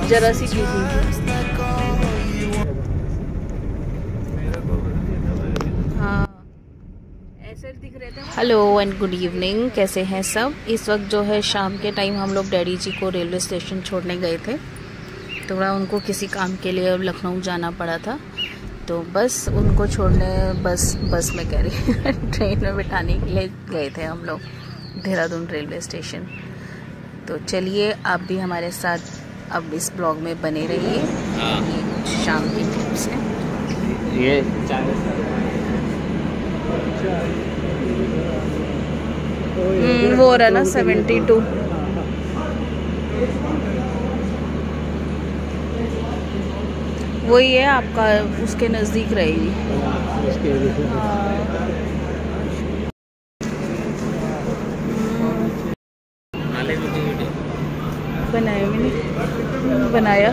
जरा सी गिरी। हाँ ऐसे दिख रहे थे। हेलो एंड गुड इवनिंग, कैसे हैं सब। इस वक्त जो है शाम के टाइम हम लोग डैडी जी को रेलवे स्टेशन छोड़ने गए थे। थोड़ा उनको किसी काम के लिए लखनऊ जाना पड़ा था, तो बस उनको छोड़ने बस में कह रही ट्रेन में बिठाने के लिए गए थे हम लोग देहरादून रेलवे स्टेशन। तो चलिए आप भी हमारे साथ अब इस ब्लॉग में बने रहिए। ये कुछ शाम की टिप्स हैं। ये वो रहा ना 72। वही है आपका, उसके नज़दीक रहेगी। बनाया मैंने, बनाया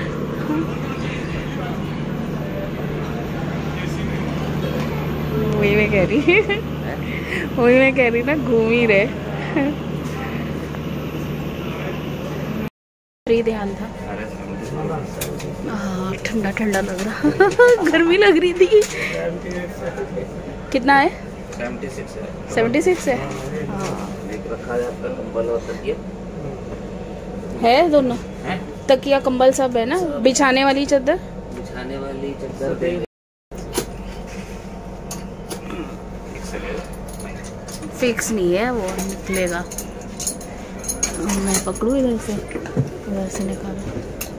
वही मैं कह रही ना, घूम ही रहे। ध्यान था। ठंडा ठंडा लग रहा गर्मी लग रही थी। कितना है? 76 है। है दोनों है? तकिया कंबल सब है ना? बिछाने वाली चादर फिक्स नहीं है, वो निकलेगा। मैं पकड़ू इधर से निकालो।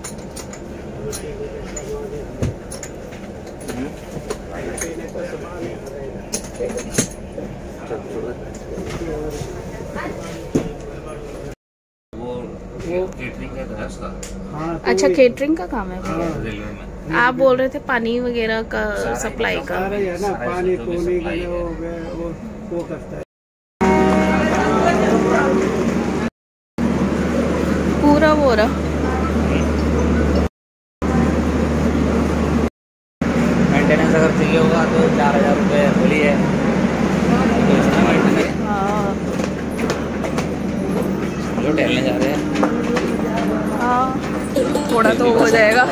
अच्छा केटरिंग का काम है। आप बोल रहे थे पानी वगैरह का सप्लाई का। पानी वो करता है पूरा वो रहा। मेंटेनेंस अगर चाहिए होगा तो 4000 रुपये बोली है। हाँ जो टहलने जा रहे हैं। हाँ थोड़ा तो हो जाएगा।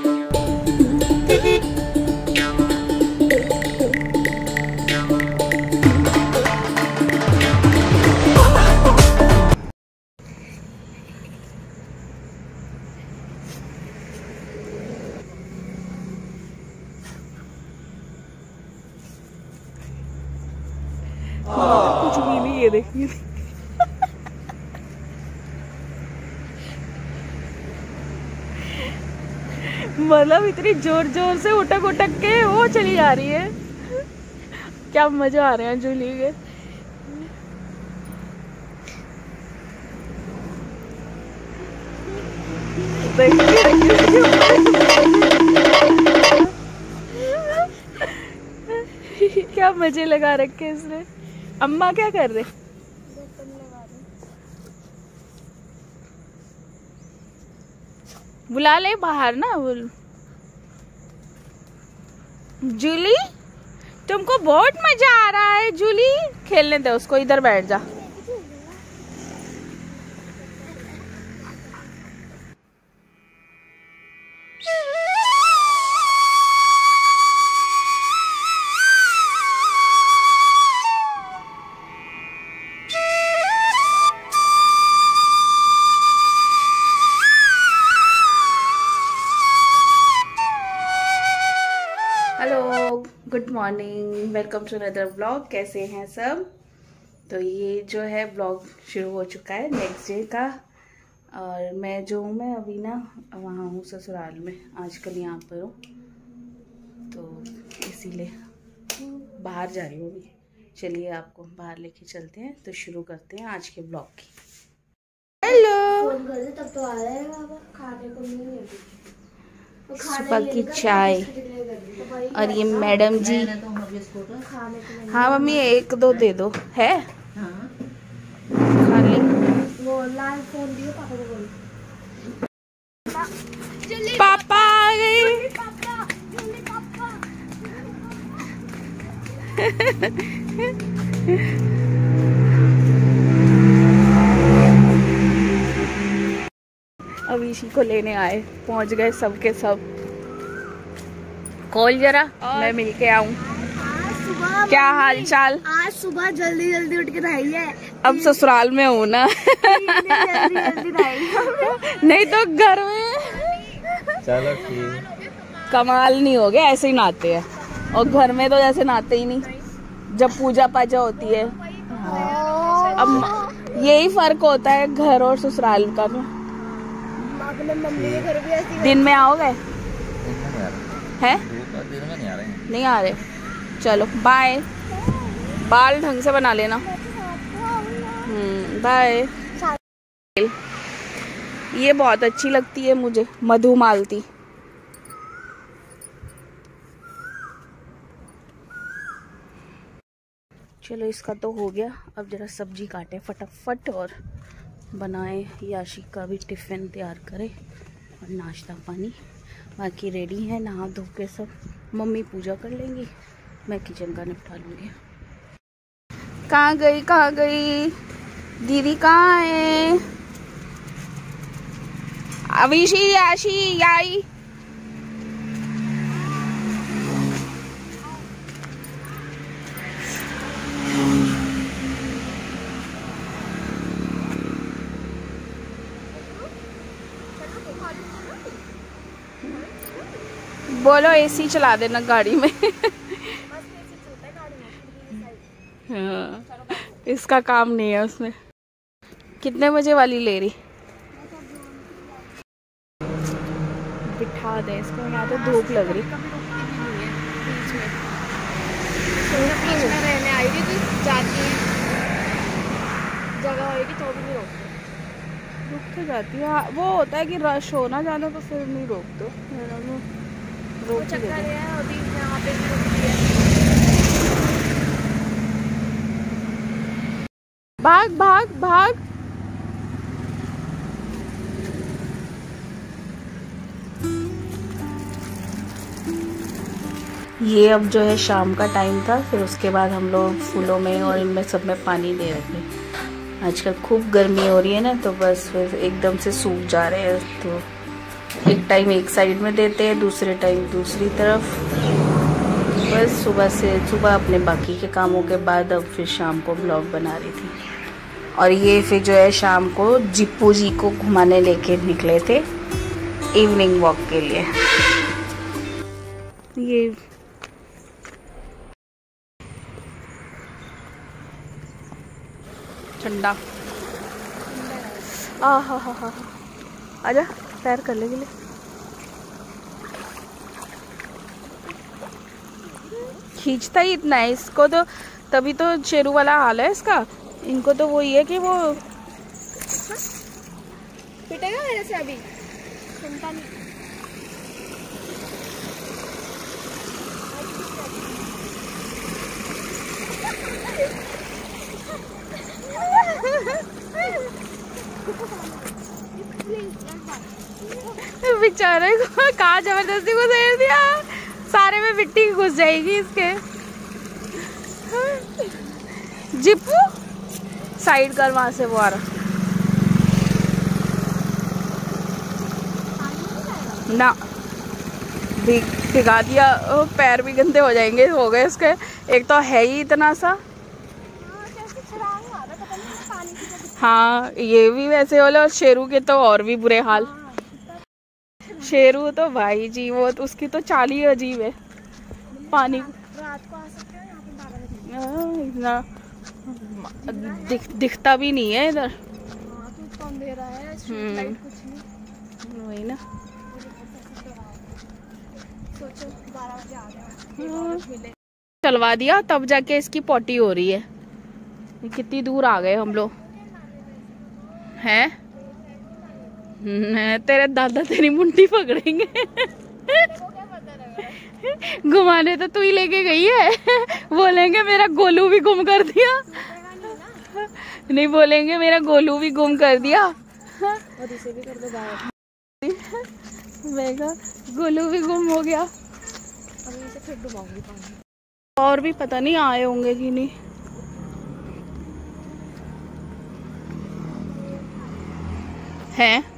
कुछ भी नहीं, ये देखिए मतलब इतनी जोर जोर से उटक उटक के वो चली जा रही है। क्या मजा आ रहा है झूली के। क्या मजे लगा रखे इसने। अम्मा क्या कर रहे? बुला ले बाहर ना। बोल जूली, तुमको बहुत मजा आ रहा है। जूली खेलने दे उसको, इधर बैठ जा। Good morning, welcome to another blog. कैसे हैं सब। तो ये जो है ब्लॉग शुरू हो चुका है नेक्स्ट डे का। और मैं जो हूँ, मैं अभी ना वहाँ हूँ ससुराल में, आजकल यहाँ पर हूँ, तो इसीलिए बाहर जा रही हूँ अभी। चलिए आपको बाहर लेके चलते हैं, तो शुरू करते हैं आज के ब्लॉग की। हेलो, तब तो आ जाएगा, खाने को नहीं है। सुबह की चाय। और ये मैडम जी। हाँ मम्मी, 1-2 दे दो। है खाली वो लाल फोन दियो पापा को बोलो। पापा आ गए। अब अविशी को लेने आए, पहुंच गए सब के सब। कॉल जरा मैं मिल के आऊँ। क्या हाल चाल? आज सुबह जल्दी जल्दी उठ के नहाई है। अब ससुराल में हूँ ना। जल्दी नहीं तो घर में। चलो ठीक। कमाल नहीं हो गया, ऐसे ही नहाते हैं। और घर में तो जैसे नहाते ही नहीं, जब पूजा पाजा होती है। अब यही फर्क होता है घर और ससुराल का ना। अपने मम्मी के घर भी ऐसी। दिन में आओगे? हैं? दिन में नहीं आ रहे हैं। नहीं आ रहे? चलो बाय। बाल ढंग से बना लेना। बाय। ये बहुत अच्छी लगती है मुझे, मधुमालती। चलो इसका तो हो गया। अब जरा सब्जी काटे फटाफट और बनाए, याशी का भी टिफिन तैयार करे और नाश्ता पानी। बाकी रेडी है, नहा धो के सब। मम्मी पूजा कर लेंगी, मैं किचन का निपटा लूँगी। कहाँ गई दीदी? कहाँ है अविशी? याशी आई? बोलो एसी चला देना गाड़ी में। हाँ, इसका काम नहीं है उसमें। कितने बजे वाली ले रही? बिठा दे इसको, यहाँ तो धूप लग रही। रहने आई थी तो जाती जगह होगी तो भी नहीं रोकते। रुक तो जाती है। वो होता है कि रश हो ना ज़्यादा तो फिर नहीं रोकते। रोक चक्कर है अभी यहाँ पे भी रुकती है। भाग भाग भाग। ये अब जो है शाम का टाइम था, फिर उसके बाद हम लोग फूलों में और इनमें सब में पानी दे रहे थे। आजकल खूब गर्मी हो रही है ना, तो बस फिर एकदम से सूख जा रहे हैं। तो एक टाइम एक साइड में देते हैं, दूसरे टाइम दूसरी तरफ। बस सुबह अपने बाकी के कामों के बाद अब फिर शाम को ब्लॉग बना रही थी। और ये फिर जो है शाम को जिप्पू जी को घुमाने लेके निकले थे इवनिंग वॉक के लिए। ये ठंडा हा आजा, पैर कर ले गिले। खींचता ही इतना है इसको, तो तभी तो शेरू वाला हाल है इसका। इनको तो वही है कि वो पिटेगा मेरे से अभी, चिंता नहीं। बेचारे को कहा जबरदस्ती को दे दिया, सारे में मिट्टी घुस जाएगी इसके। जिप्पू साइड कर, वहां से वो आ रहा ना। भिगा दिया, पैर भी गंदे हो जाएंगे, हो गए इसके। एक तो है ही इतना सा। हाँ ये भी वैसे वाले, और शेरू के तो और भी बुरे हाल। शेरू तो भाई जी, वो तो उसकी तो चाल ही अजीब है। पानी रात को आ सकते हो यहाँ पे, इतना दिखता भी नहीं है इधर। तो अंधेरा है, स्ट्रीट लाइट कुछ नहीं। वही ना। सोचो 12 बजे आ गया, चलवा दिया तब जाके इसकी पोटी हो रही है। कितनी दूर आ गए हम लोग हैं। तेरे दादा तेरी मुंडी पकड़ेंगे। घुमाने तो तू ही लेके गई है। बोलेंगे मेरा गोलू भी गुम कर दिया। नहीं बोलेंगे मेरा गोलू भी गुम कर दिया। और इसे भी कर दो गायब। मैं कहा गोलू भी गुम हो गया। अब इसे फिर डुबाऊंगी पानी। और भी पता नहीं आए होंगे कि नहीं। हैं